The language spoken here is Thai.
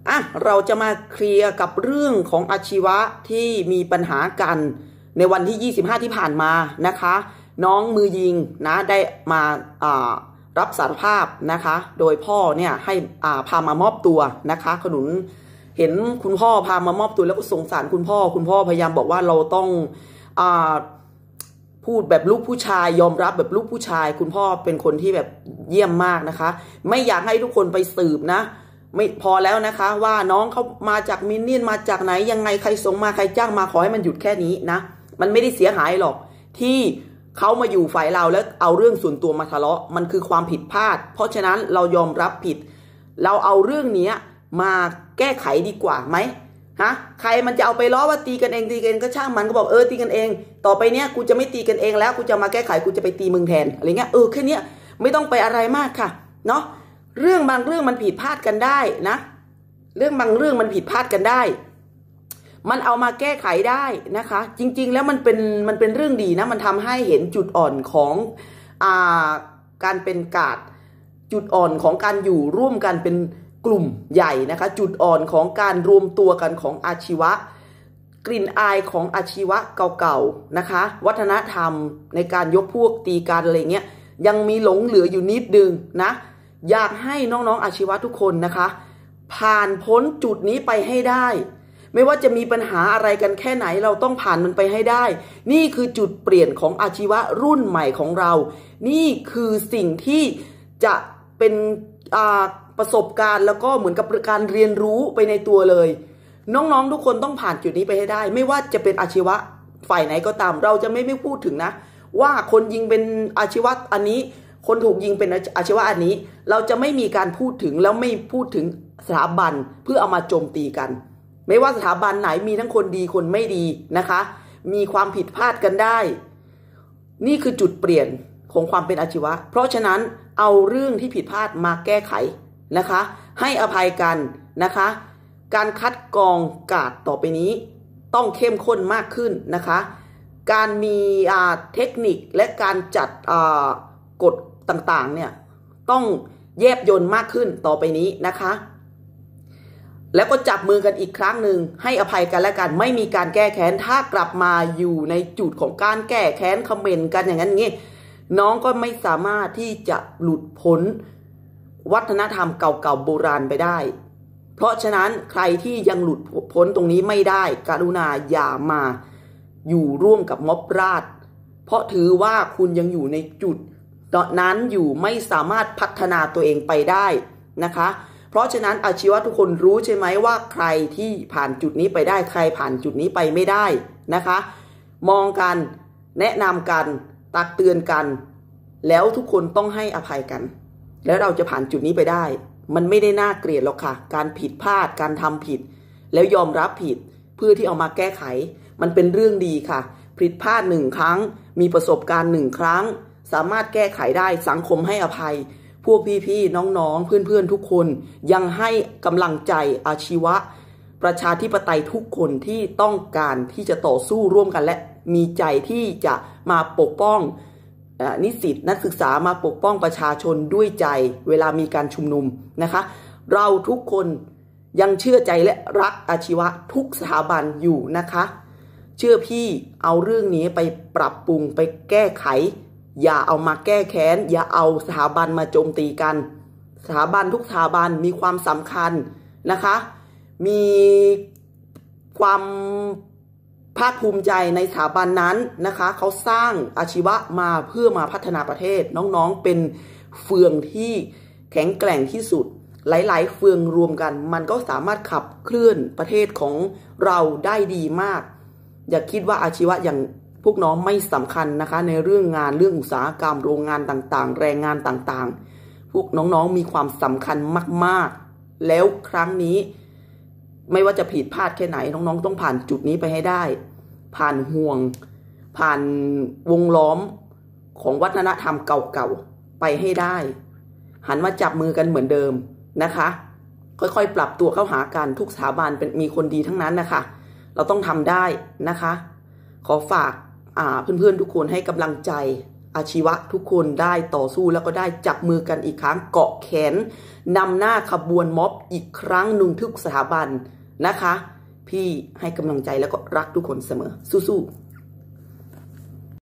เราจะมาเคลียร์กับเรื่องของอาชีวะที่มีปัญหากันในวันที่25ที่ผ่านมานะคะน้องมือยิงนะได้มารับสารภาพนะคะโดยพ่อเนี่ยให้พามามอบตัวนะคะขนุนเห็นคุณพ่อพามามอบตัวแล้วก็สงสารคุณพ่อพยายามบอกว่าเราต้องพูดแบบลูกผู้ชายยอมรับแบบลูกผู้ชายคุณพ่อเป็นคนที่แบบเยี่ยมมากนะคะไม่อยากให้ทุกคนไปสืบนะไม่พอแล้วนะคะว่าน้องเขามาจากมินเนี่ยนมาจากไหนยังไงใครส่งมาใครจ้างมาขอให้มันหยุดแค่นี้นะมันไม่ได้เสียหายหรอกที่เขามาอยู่ฝ่ายเราแล้วเอาเรื่องส่วนตัวมาทะเลาะมันคือความผิดพลาดเพราะฉะนั้นเรายอมรับผิดเราเอาเรื่องนี้มาแก้ไขดีกว่าไหมใครมันจะเอาไปล้อว่าตีกันเองก็ช่างมันก็บอกตีกันเองต่อไปเนี้ยกูจะไม่ตีกันเองแล้วกูจะมาแก้ไขกูจะไปตีมึงแทนอะไรเงี้ยแค่นี้ไม่ต้องไปอะไรมากค่ะเนาะเรื่องบางเรื่องมันผิดพลาดกันได้นะเรื่องบางเรื่องมันผิดพลาดกันได้มันเอามาแก้ไขได้นะคะจริงๆแล้วมันเป็นเรื่องดีนะมันทำให้เห็นจุดอ่อนของการเป็นกาดจุดอ่อนของการอยู่ร่วมกันเป็นกลุ่มใหญ่นะคะจุดอ่อนของการรวมตัวกันของอาชีวะกลิ่นอายของอาชีวะเก่าๆนะคะวัฒนธรรมในการยกพวกตีกันอะไรเงี้ยยังมีหลงเหลืออยู่นิดนึงนะอยากให้น้องๆอาชีวะทุกคนนะคะผ่านพ้นจุดนี้ไปให้ได้ไม่ว่าจะมีปัญหาอะไรกันแค่ไหนเราต้องผ่านมันไปให้ได้นี่คือจุดเปลี่ยนของอาชีวะรุ่นใหม่ของเรานี่คือสิ่งที่จะเป็นประสบการณ์แล้วก็เหมือนกับการเรียนรู้ไปในตัวเลยน้องๆทุกคนต้องผ่านจุดนี้ไปให้ได้ไม่ว่าจะเป็นอาชีวะฝ่ายไหนก็ตามเราจะไม่พูดถึงนะว่าคนยิงเป็นอาชีวะอันนี้คนถูกยิงเป็นอาชีวะอันนี้เราจะไม่มีการพูดถึงแล้วไม่พูดถึงสถาบันเพื่อเอามาโจมตีกันไม่ว่าสถาบันไหนมีทั้งคนดีคนไม่ดีนะคะมีความผิดพลาดกันได้นี่คือจุดเปลี่ยนของความเป็นอาชีวะเพราะฉะนั้นเอาเรื่องที่ผิดพลาดมาแก้ไขนะคะให้อภัยกันนะคะการคัดกรองกาดต่อไปนี้ต้องเข้มข้นมากขึ้นนะคะการมีเทคนิคและการจัดกฎต่างๆเนี่ยต้องแยบยลมากขึ้นต่อไปนี้นะคะแล้วก็จับมือกันอีกครั้งหนึ่งให้อภัยกันและกันไม่มีการแก้แค้นถ้ากลับมาอยู่ในจุดของการแก้แค้นคอมเมนต์กันอย่างนั้นงี้น้องก็ไม่สามารถที่จะหลุดพ้นวัฒนธรรมเก่าๆโบราณไปได้เพราะฉะนั้นใครที่ยังหลุดพ้นตรงนี้ไม่ได้กรุณาอย่ามาอยู่ร่วมกับม็อบราษฎร์เพราะถือว่าคุณยังอยู่ในจุดนั้นอยู่ไม่สามารถพัฒนาตัวเองไปได้นะคะเพราะฉะนั้นอาชีวะทุกคนรู้ใช่ไหมว่าใครที่ผ่านจุดนี้ไปได้ใครผ่านจุดนี้ไปไม่ได้นะคะมองกันแนะนำกันตักเตือนกันแล้วทุกคนต้องให้อภัยกันแล้วเราจะผ่านจุดนี้ไปได้มันไม่ได้น่าเกลียดหรอกค่ะการผิดพลาดการทำผิดแล้วยอมรับผิดเพื่อที่เอามาแก้ไขมันเป็นเรื่องดีค่ะผิดพลาด1 ครั้งมีประสบการณ์1 ครั้งสามารถแก้ไขได้สังคมให้อภัยพวกพี่ๆน้องๆเพื่อนๆทุกคนยังให้กำลังใจอาชีวะประชาธิปไตยทุกคนที่ต้องการที่จะต่อสู้ร่วมกันและมีใจที่จะมาปกป้องนิสิตนักศึกษามาปกป้องประชาชนด้วยใจเวลามีการชุมนุมนะคะเราทุกคนยังเชื่อใจและรักอาชีวะทุกสถาบันอยู่นะคะเชื่อพี่เอาเรื่องนี้ไปปรับปรุงไปแก้ไขอย่าเอามาแก้แค้นอย่าเอาสถาบันมาโจมตีกันสถาบันทุกสถาบันมีความสำคัญนะคะมีความภาคภูมิใจในสถาบันนั้นนะคะเขาสร้างอาชีวะมาเพื่อมาพัฒนาประเทศน้องๆเป็นเฟืองที่แข็งแกร่งที่สุดหลายๆเฟืองรวมกันมันก็สามารถขับเคลื่อนประเทศของเราได้ดีมากอย่าคิดว่าอาชีวะอย่างพวกน้องไม่สำคัญนะคะในเรื่องงานเรื่องอุตสาหกรรมโรงงานต่างๆแรงงานต่างๆพวกน้องๆมีความสำคัญมากๆแล้วครั้งนี้ไม่ว่าจะผิดพลาดแค่ไหนน้องๆต้องผ่านจุดนี้ไปให้ได้ผ่านห่วงผ่านวงล้อมของวัฒนธรรมเก่าๆไปให้ได้หันมาจับมือกันเหมือนเดิมนะคะค่อยๆปรับตัวเข้าหากันทุกสถาบันเป็นมีคนดีทั้งนั้นนะคะเราต้องทำได้นะคะขอฝากเพื่อนๆทุกคนให้กำลังใจอาชีวะทุกคนได้ต่อสู้แล้วก็ได้จับมือกันอีกครั้งเกาะแขนนำหน้าขบวนม็อบอีกครั้งหนึ่งทุกสถาบันนะคะพี่ให้กำลังใจแล้วก็รักทุกคนเสมอสู้ๆ